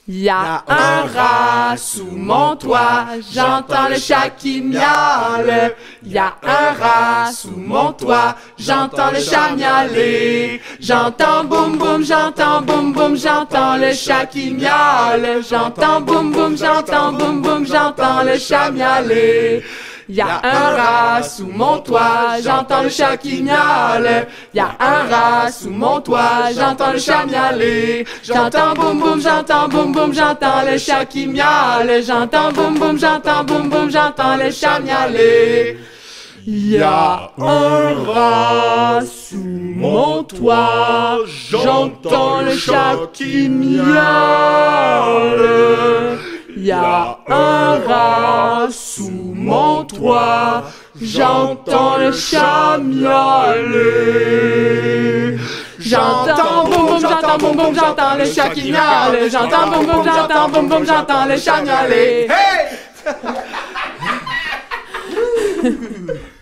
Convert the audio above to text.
Y a un rat sous mon toit, j'entends le chat qui miaule. Y a un rat sous mon toit, j'entends le chat miauler. J'entends boum boum, j'entends boum boum, j'entends le chat qui miaule. J'entends boum boum, j'entends boum boum, j'entends le chat miauler. Y a un rat sous mon toit, j'entends le chat qui miaule. Y a un rat sous mon toit, j'entends le chat miauler. J'entends boum boum, j'entends boum boum, j'entends le chat qui miaule. J'entends boum boum, j'entends boum boum, j'entends le chat miauler. Y a un rat sous mon toit, j'entends le chat qui miaule. Y a un rat sous mon toit, j'entends le chat miauler. J'entends boum boum, j'entends boum boum, j'entends le chat qui miaule. J'entends boum boum, j'entends boum boum, j'entends le chat miauler. Hey!